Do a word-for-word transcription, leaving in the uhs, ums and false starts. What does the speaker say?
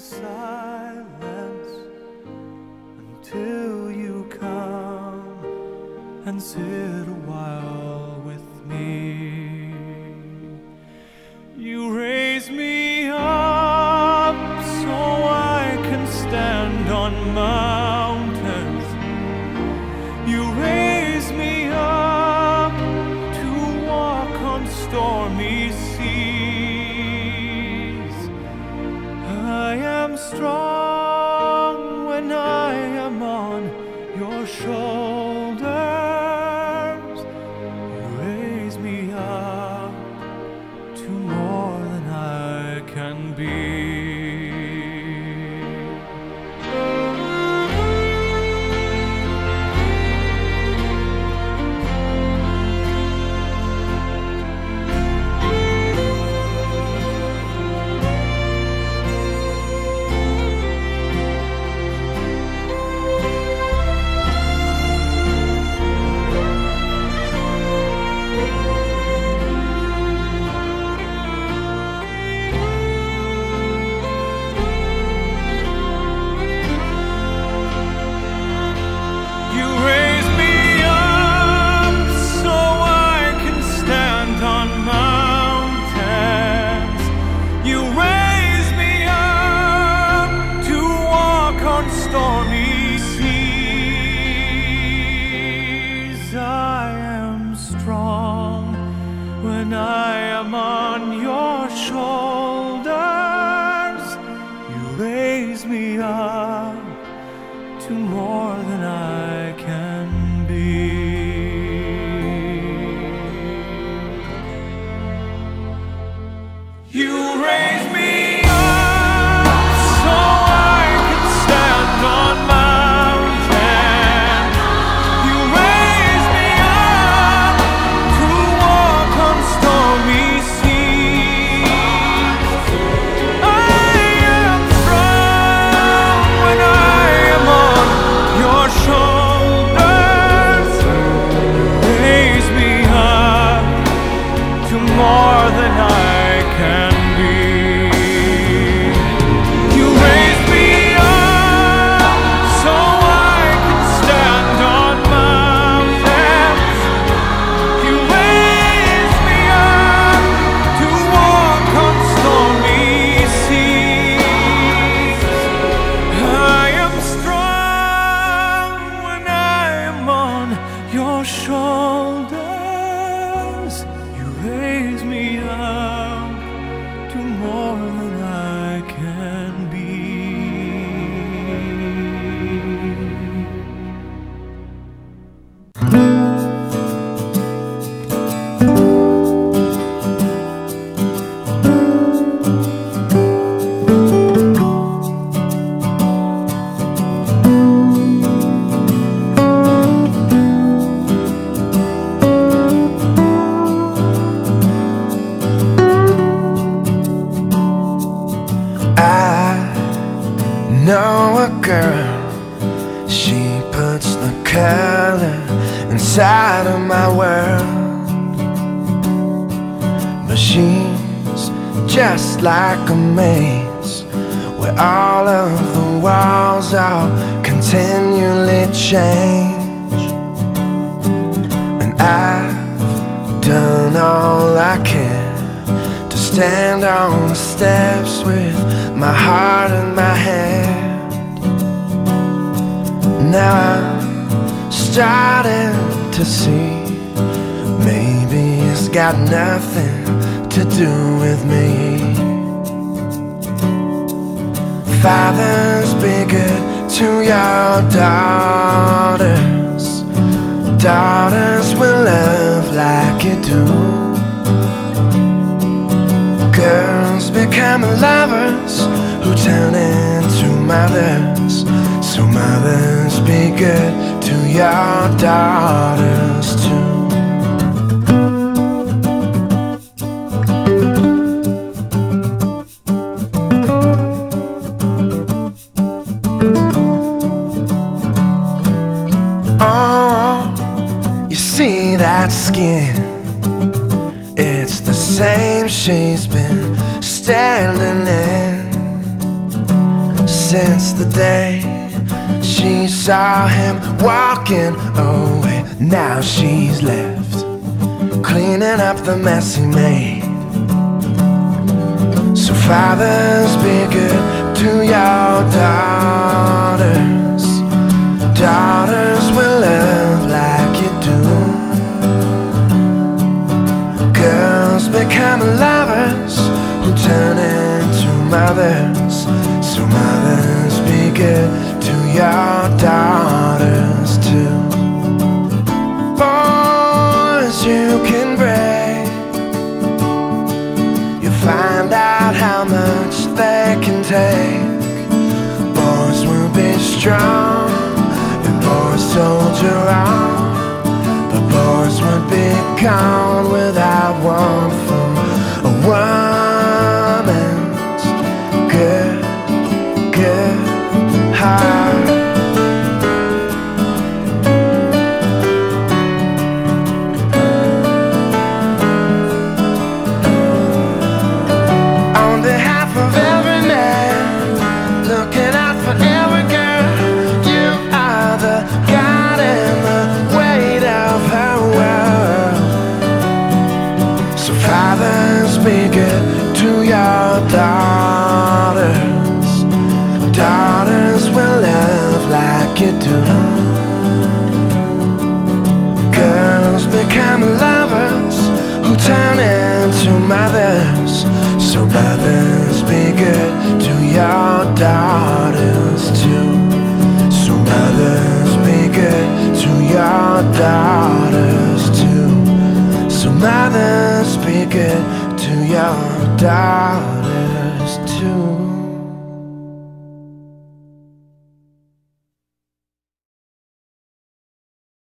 silence until you come and sit a while with me. You raise me up so I can stand on mountains. You raise me up to walk on stormy seas. I am strong when I am on your shoulders. You raise me up to more than I can be. Stormy seas, I am strong when I am on your shoulders. You raise me up to more than I can be. You raise me more than I can be. You raise me up so I can stand on mountains. You raise me up to walk on stormy seas. I am strong when I am on your shoulders. Raise me up to more than I can be. Know a girl, she puts the color inside of my world. But she's just like a maze where all of the walls are continually change. And I've done all I can to stand on the steps with my heart in my hand. Now I'm starting to see maybe it's got nothing to do with me. Fathers, be good to your daughters. Daughters will love like you do. Girls become lovers who turn into mothers. So mothers, be good to your daughters too. Oh, you see that skin? It's the same she's been standing in. since the day she saw him walking away. Now she's left cleaning up the mess he made. So fathers, be good to your daughters. Daughters will love like you do. Girls become lovers who turn into mothers. So mothers, be good to your daughters too. Boys you can break, you find out how much they can take. Boys will be strong and boys soldier on, but boys would be gone without warmth from a woman's good, good heart. On behalf of every man looking out for every girl, you are the God and the weight of her world. So fathers, be good to your daughters. Daughters will love like you do. Girls become lovers who turn into mothers. So mothers, be good to your daughters too. So mothers, be good to your daughters too. So mothers, be good to your daughters too.